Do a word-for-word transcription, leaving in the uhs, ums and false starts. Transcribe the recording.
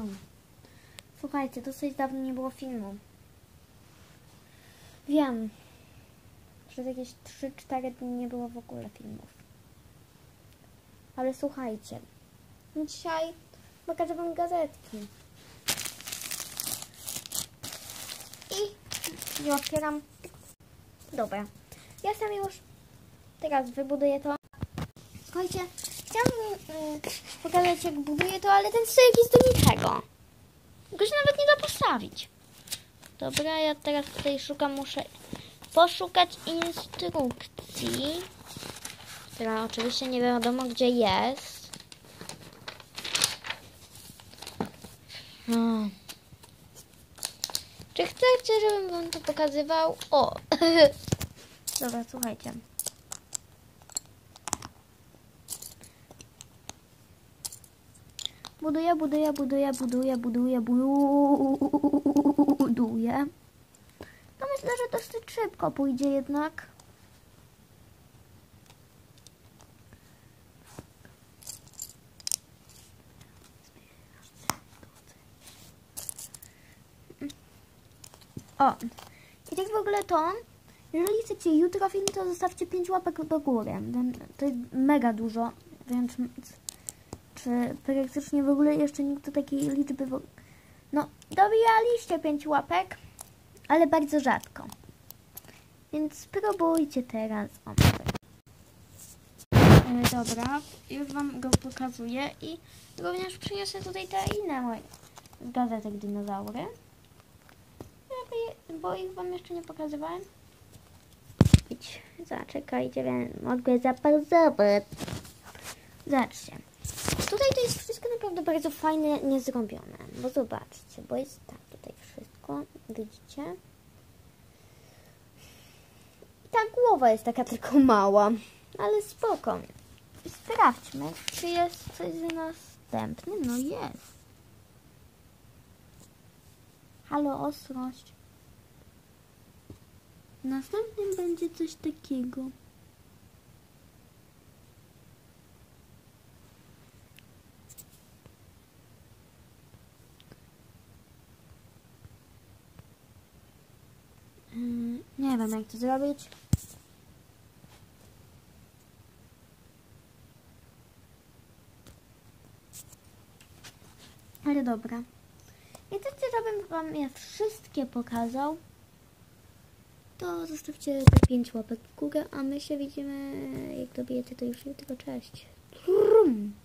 Słuchajcie, dosyć dawno nie było filmu. Wiem. Przez jakieś trzy cztery dni nie było w ogóle filmów. Ale słuchajcie. Dzisiaj pokażę wam gazetki. I je otwieram. Dobra. Ja sam już teraz wybuduję to. Słuchajcie, chciałam y, pokazać, jak buduję to, ale ten stolik jest do niczego. Go się nawet nie da postawić. Dobra, ja teraz tutaj szukam, muszę poszukać instrukcji, która oczywiście nie wiadomo gdzie jest. Hmm. Czy chcecie, żebym wam to pokazywał? O! Dobra, słuchajcie. Buduję, buduję, buduję, buduję, buduję, buduję. No myślę, że dosyć szybko pójdzie jednak. O, i tak w ogóle to, jeżeli chcecie jutro film, to zostawcie pięć łapek do góry. To jest mega dużo, więc czy praktycznie w ogóle jeszcze nikt do takiej liczby... W... No, dobijaliście pięć łapek, ale bardzo rzadko. Więc spróbujcie teraz. O, e, dobra, już wam go pokazuję i również przyniosę tutaj te inne moje z gazetek dinozaury. Bo ich wam jeszcze nie pokazywałem. Idź, zaczekajcie, mogę zapauzować. Zobaczcie. Tutaj to jest wszystko naprawdę bardzo fajnie niezrobione. Bo zobaczcie, bo jest tak tutaj wszystko. Widzicie? I ta głowa jest taka tylko mała. Ale spoko. I sprawdźmy, czy jest coś z następnym. No jest. Halo, ostrość. Następnym będzie coś takiego. Hmm, nie wiem, jak to zrobić. Ale dobra. I chcecie, żebym wam je wszystkie pokazał, to zostawcie te pięć łapek w górę, a my się widzimy, jak dobijecie to już jutro. Cześć. Brum.